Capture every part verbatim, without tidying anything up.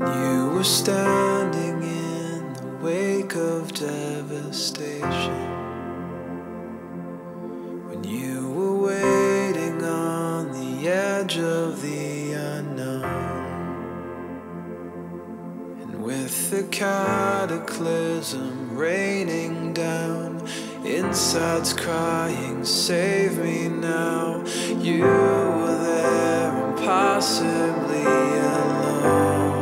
You were standing in the wake of devastation, when you were waiting on the edge of the unknown, and with the cataclysm raining down, insides crying, save me now. You were there, impossibly alone.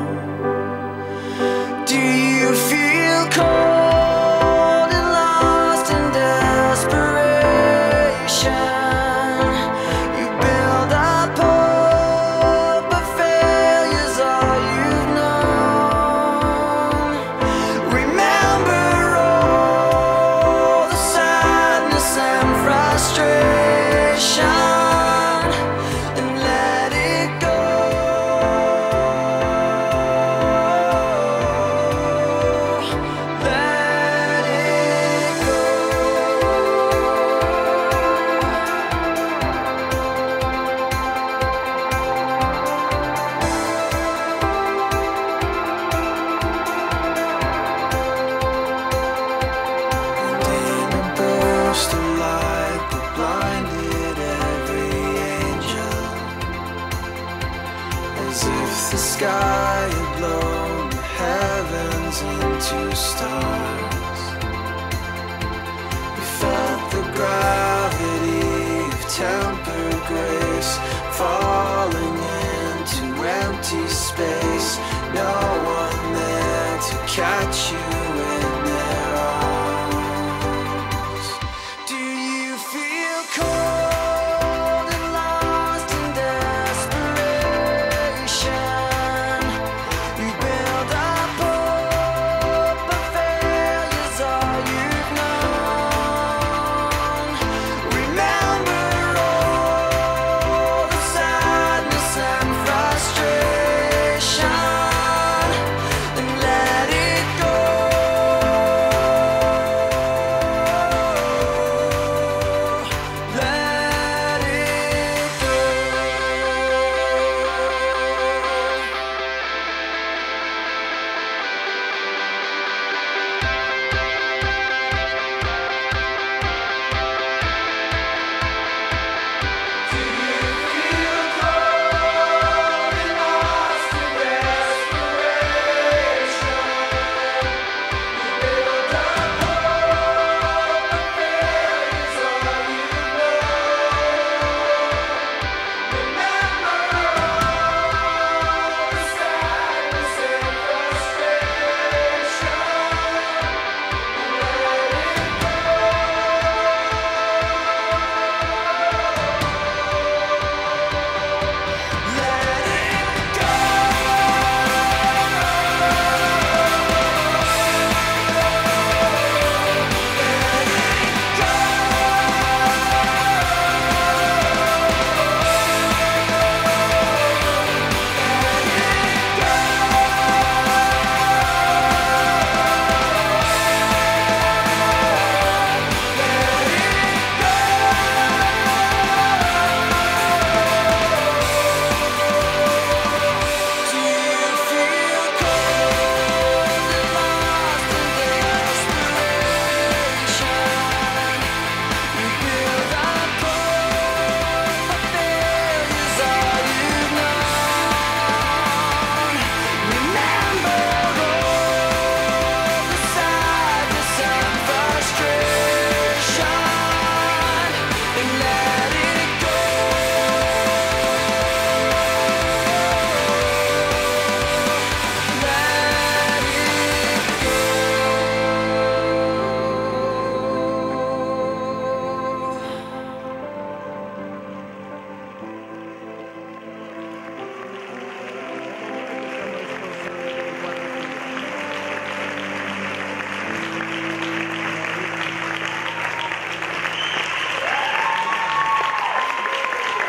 Do you feel cold and lost in desperation? You build up hope, but failure's all you've known. Remember all the sadness and frustration, and let it go. Let it go. And in a burst of light that blinded every angel, as if the sky had blown the heavens into stars, we felt the gravity of tempered grace falling into empty space. No one there to catch you